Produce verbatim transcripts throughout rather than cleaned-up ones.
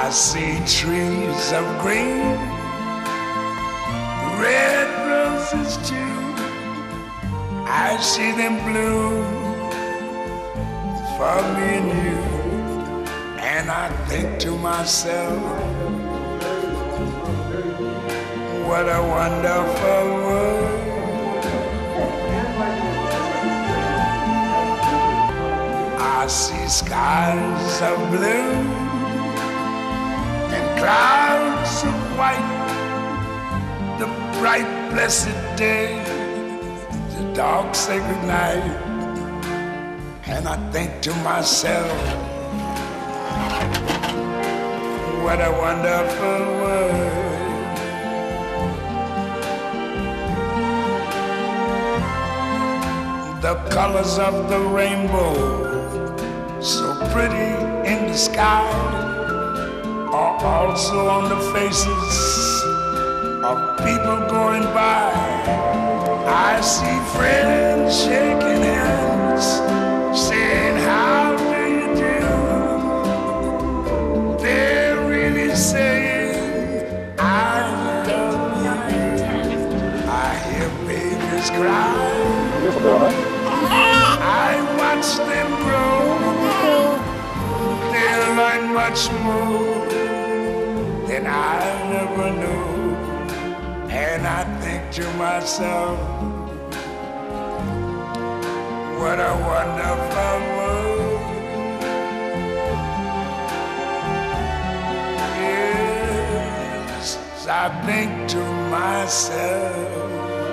I see trees of green, red roses too. I see them bloom for me and you. And I think to myself, what a wonderful world. I see skies of blue and clouds of white, the bright blessed day, the dark sacred night. And I think to myself, what a wonderful world. The colors of the rainbow, so pretty in the sky, are also on the faces of people going by. I see friends shaking hands, saying, how do you do? They're really saying, I love you. I hear babies cry, I watch them grow. They'll learn much more than I never knew. And I think to myself, what a wonderful world. Yes, I think to myself,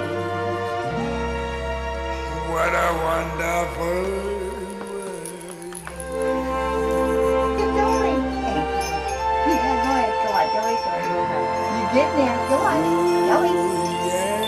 what a wonderful world. Get nè, đúng rồi, dấu đi.